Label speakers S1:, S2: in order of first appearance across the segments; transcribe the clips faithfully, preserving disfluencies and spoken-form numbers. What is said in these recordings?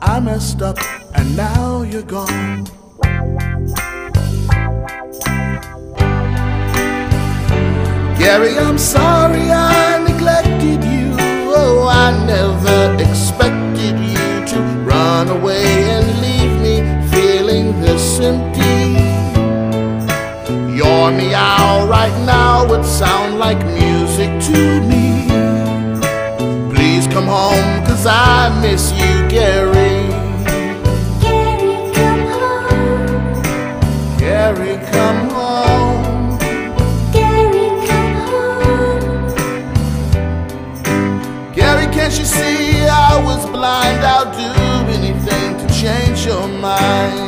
S1: I messed up and now you're gone. Gary, I'm sorry I neglected you. Oh, I never expected you to run away and leave me feeling this empty. Your meow right now would sound like music to me. Please come home, 'cause I miss you, Gary.
S2: Gary, come home.
S1: Gary, come home.
S2: Gary, come home.
S1: Gary, can't you see I was blind? I'll do anything to change your mind.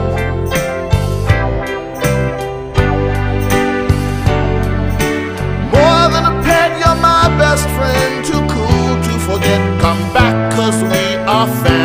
S1: More than a pet, you're my best friend. Too cool to forget. Come back, 'cause we are family.